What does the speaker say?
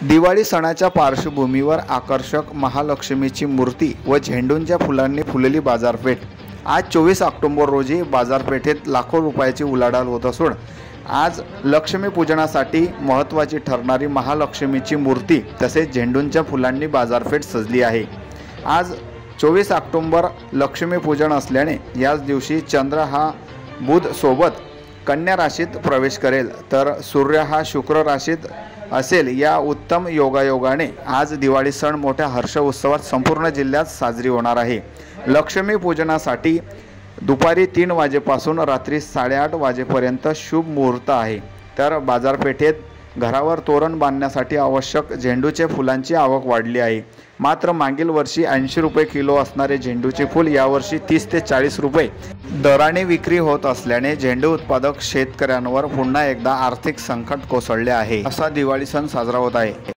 दिवाळी सणाच्या पार्श्वभूमीवर आकर्षक महालक्ष्मीची मूर्ती व झेंडूंच्या फुलांनी फुललेली बाजारपेठ। आज 24 ऑक्टोबर रोजी बाजारपेठेत लाखो रुपयाची उलाढाल होत असून आज लक्ष्मीपूजनासाठी महत्त्वाची ठरणारी महालक्ष्मीची मूर्ती तसेच झेंडूंच्या फुलांनी बाजारपेठ सजली आहे। आज 24 ऑक्टोबर लक्ष्मीपूजन असल्याने याच दिवशी चंद्र हा बुध सोबत कन्या राशीत प्रवेश करेल तर सूर्य हा शुक्र राशीत असेल। या उत्तम योगायोगाने आज दिवाळी सण मोठ्या हर्ष उत्सवात संपूर्ण जिल्ह्यात साजरी होणार आहे। लक्ष्मी पूजनासाठी दुपारी 3 वाजेपासून रात्री 8:30 वाजेपर्यंत शुभ मुहूर्त आहे। तर बाजारपेठेत घरावर तोरण बांधण्यासाठी आवश्यक झेंडूचे फुलांची आवक वाढली आहे। मात्र मागील वर्षी 80 रुपये किलो असणारे झेंडूचे फूल यावर्षी 30 ते 40 रुपये दराने विक्री होत असल्याने झेंडू उत्पादक शेतकऱ्यांवर पुन्हा एकदा आर्थिक संकट कोसळले आहे। असा दिवाळी सण साजरा होत आहे।